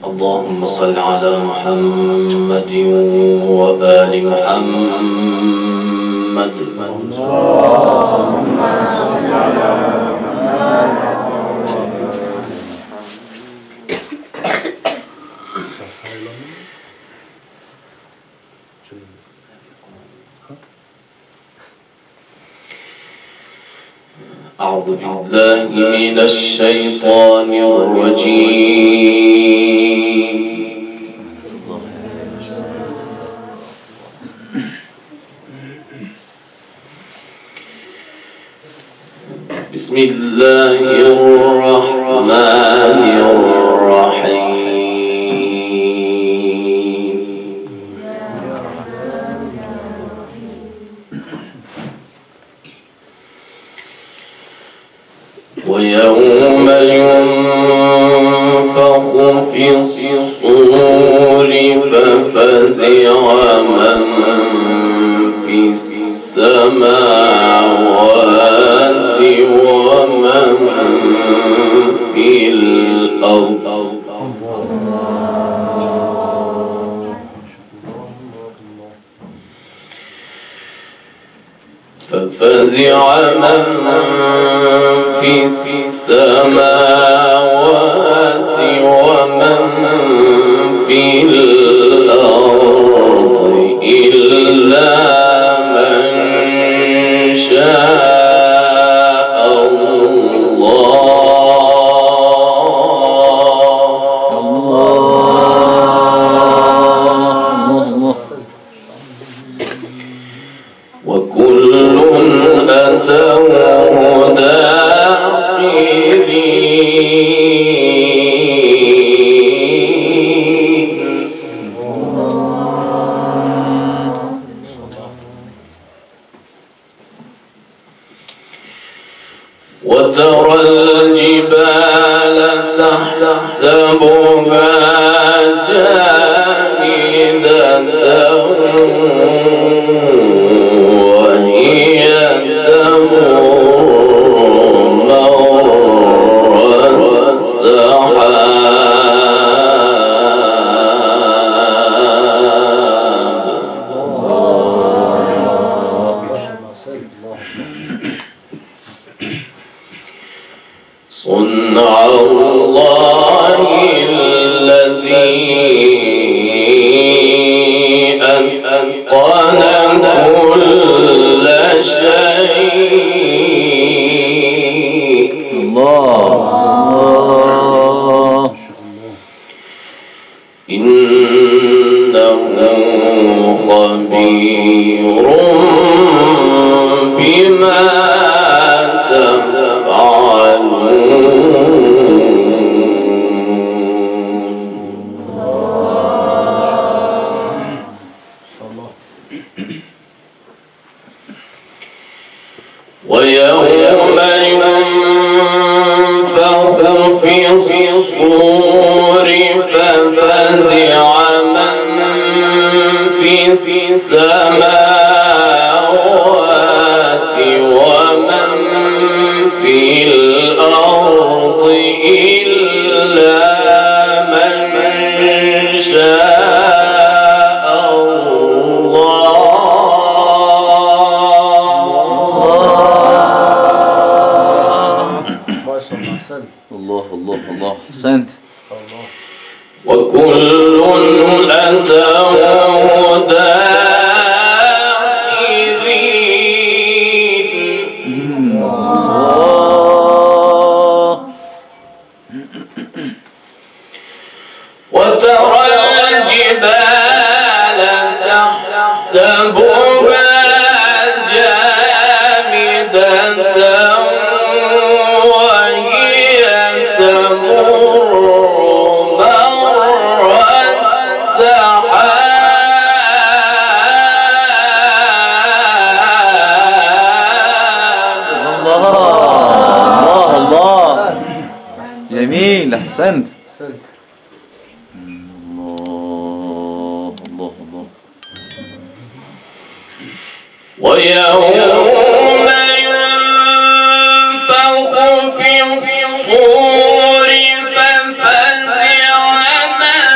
اللهم صل على محمد وآل محمد. اللهم صل على أعوذ بالله من الشيطان الرجيم. بسم الله الرحمن الرحيم. ويوم ينفخ في الصور ففزع من في السماوات ومن في الأرض ففزع من في السماوات ومن في الأرض إلا من شاء الله. وكل أتوه داخرين. وترى الجبال تحسبها جامدة وهي تمر مر السحاب. صنع الله الذي أتقن كل شيء. الله إنه خبير بما ويوم ينفخ في الصور ففزع من في السماوات ومن في الأرض إلا من شاء الله أحسنت. وكل أتوه داخرين. وترى الجبال تحسبها جامدة جميل أحسنت. ويوم ينفخ في الصور ففزع من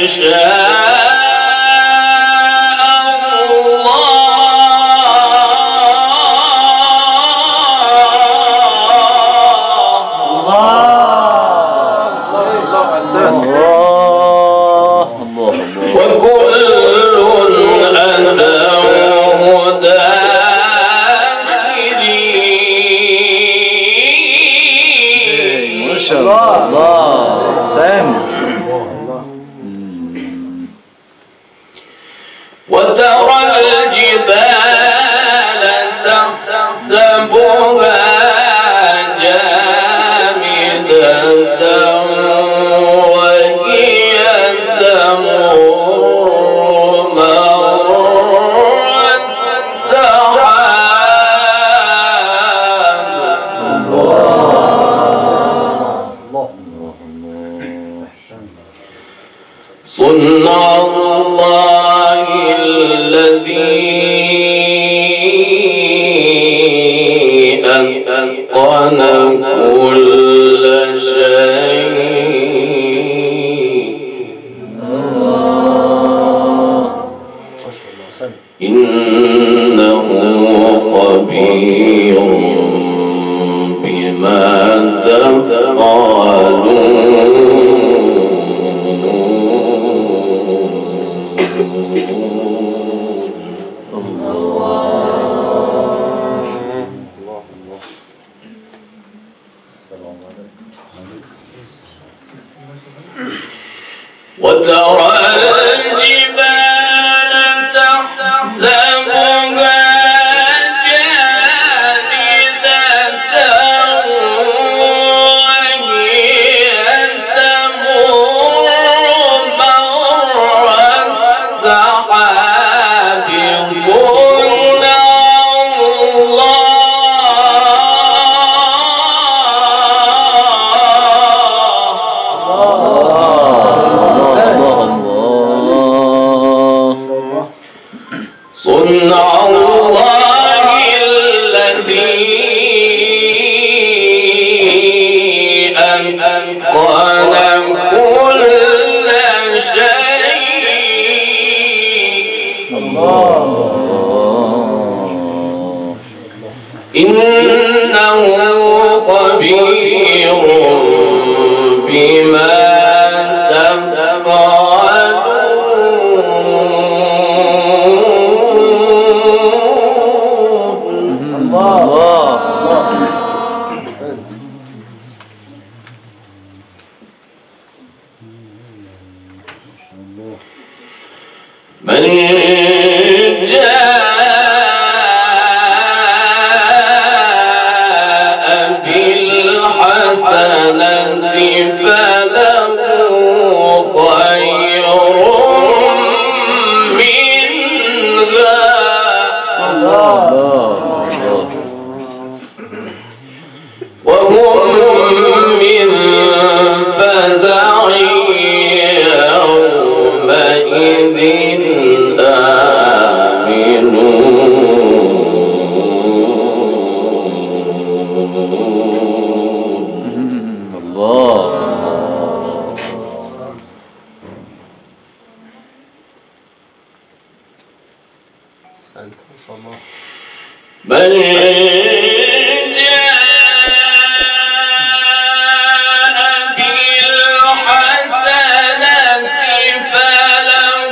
وترى الجبال تحسبها جامدة وهي تمر مر السحاب صنع الله الذي أتقن كل شيء إنه خبير بما تفعلون وترى الجبال تحسبها جامدة وهي تمر مر السحاب صنع صنع الله الذي أتقن كل شيء إنه خبير بما من جاء بالحسنة فله خير منها وهم من فزع يومئذ من جاء بالحسنة فله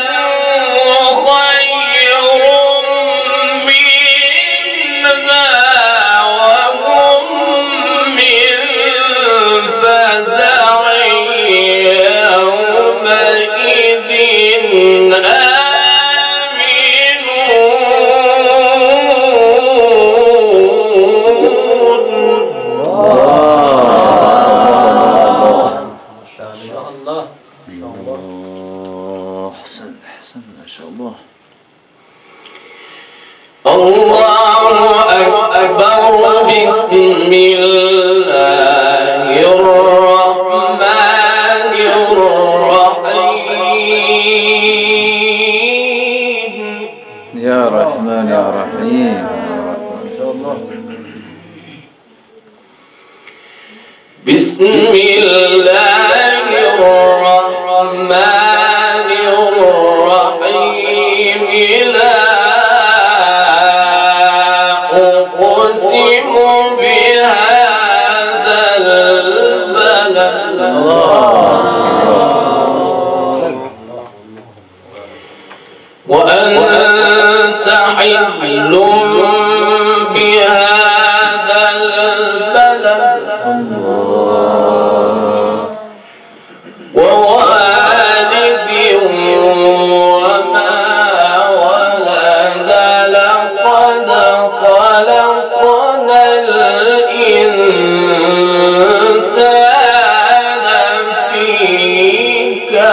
خير منها وهم من فزع يومئذ أحسن ما شاء الله. الله أكبر. بسم الله الرحمن الرحيم. يا رحمن يا رحيم. ما شاء الله. بسم الله الرحمن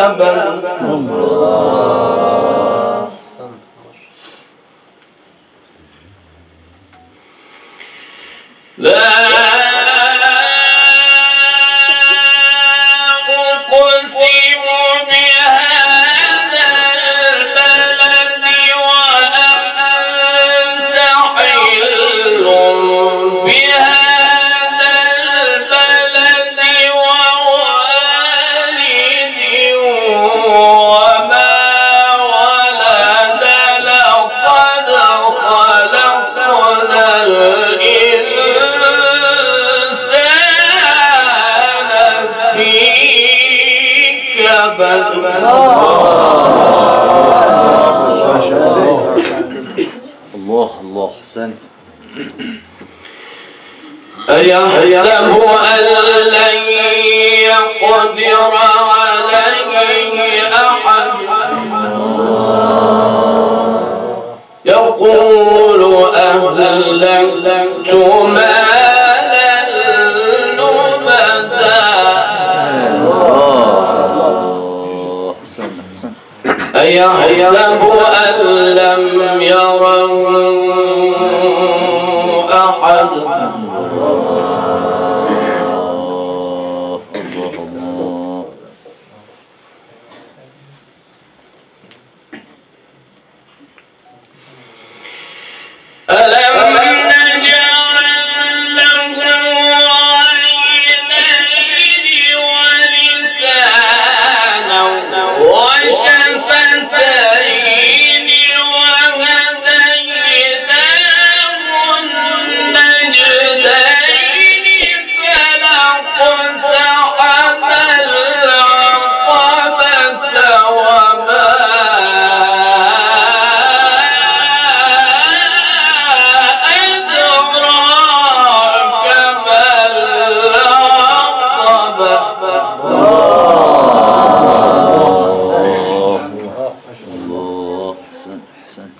كبد لا أقسم بهذا البلد وأنت حل بهذا البلد ووالد وما ولد لقد خلقنا الإنسان في كبد الله الله أحسنت. أيحسب أن لن يقدر عليه أحد يقول أهلكت مالا لبدا أحسنت أحسنت. أيحسب أن لم يره أحد ألم نجعل له عينين ولسانا وشفتين وهديناه النجدين فلاقتحم العقبة وما أدراك ما العقبة الله أحسنت أحسنت.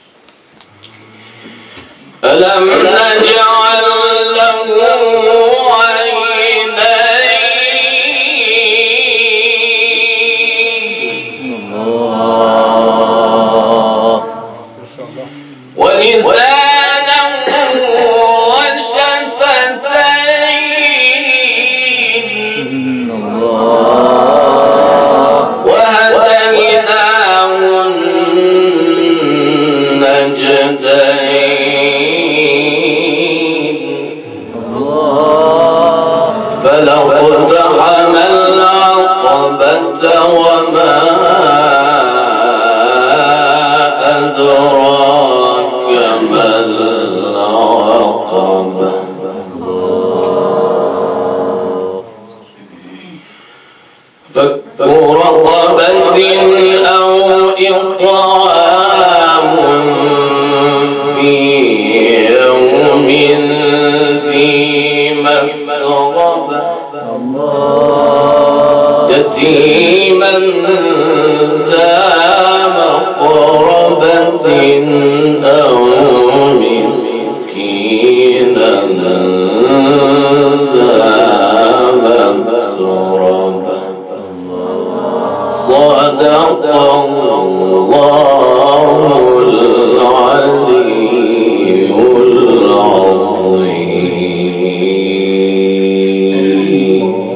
ألم نجعل له عينين ولسانا وشفتين وهديناه النجدين فلاقتحم العقبة وما أدراك ما العقبة فك رقبة أو إطعام في يوم ذي مسغبة يتيما ذا مقربة أو مسكينا ذا متربة صدق الله